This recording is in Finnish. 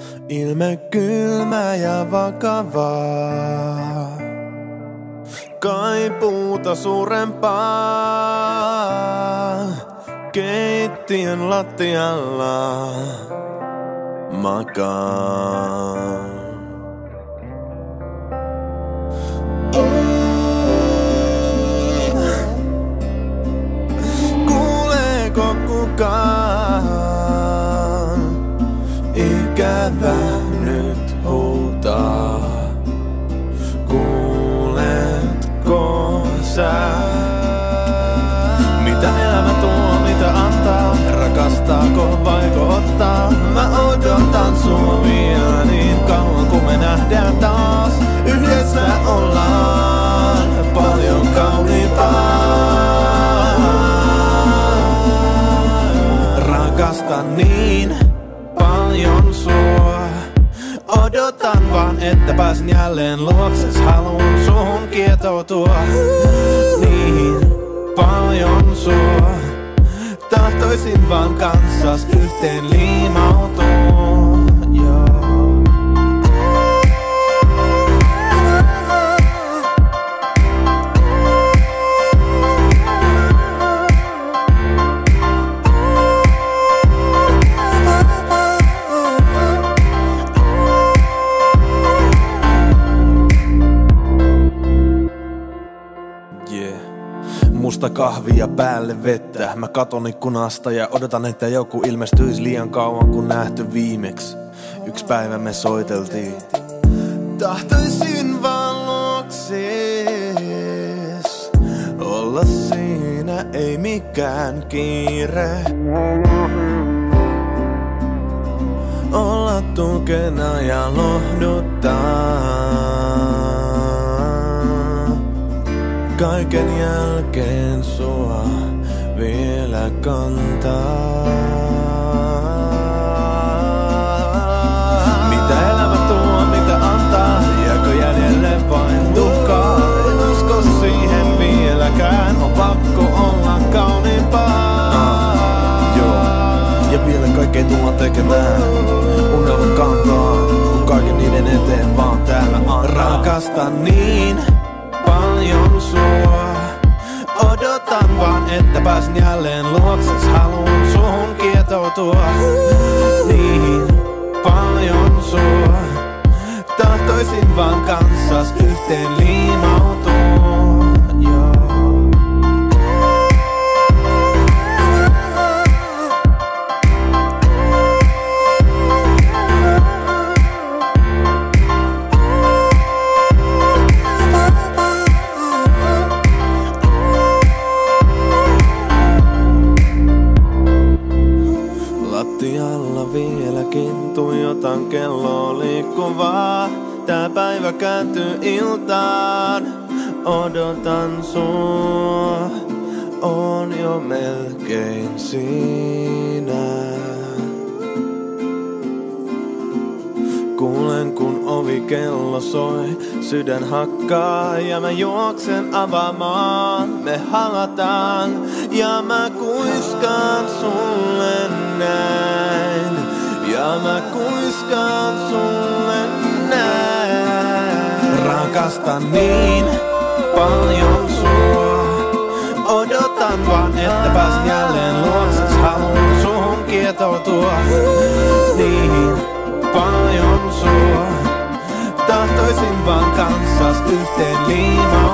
Ilme kylmä ja vakavaa, kaipuuta suurempaa. Keittiön lattialla makaan. Kuuleeko kukaan? Ikävä nyt huutaa. Kuuletko sä? Mitä elämä tuo, mitä antaa? Rakastaako vaiko ottaa? Mä odotan sua vielä niin kauan kun me nähdään taas. Yhdessä ollaan paljon kauniimpaa. Rakastan niin paljon sua. Odotan vaan, että pääsen jälleen luokses. Haluun suhun kietoutua niin paljon sua. Tahtoisin vaan kanssas yhteen liimautua. Musta kahvia päälle vettä. Mä katon ikkunasta ja odotan, että joku ilmestyisi liian kauan kun nähty viimeksi. Yksi päivä me soiteltiin. Tahtoisin vaan luoksis. Olla siinä ei mikään kiire. Olla tukena ja lohduttaa. Kaiken jälkeen sua vielä kantaa. Mitä elämä tuo, mitä antaa? Jääkö jäljelle vain tuhkaa? En usko siihen vieläkään. On pakko olla kauniimpaa. Joo, ja vielä kaikkea tulla tekemään. Unelmat kantaa, kun kaiken niiden eteen vaan täällä antaa. Rakastan niin paljon sua. Odotan vaan, että pääsen jälleen luokses. Haluun suhun kietoutua niin paljon sua. Tahtoisin vaan kanssas yhteen liimautua. Lattialla vieläkin tuijotan kelloa liikkuvaa. Tää päivä kääntyy iltaan. Odotan sua, on jo melkein siinä. Kuulen kun ovikello soi, sydän hakkaa ja mä juoksen avaamaan. Me halataan ja mä kuiskaan sulle näin. Ja mä kuiskaan sulle näin. Rakastan niin paljon sua. Odotan vaan, että pääsen jälleen luokses. Haluun suhun kietoutua niin paljon sua. Tahtoisin vaan kanssas yhteen liimaan.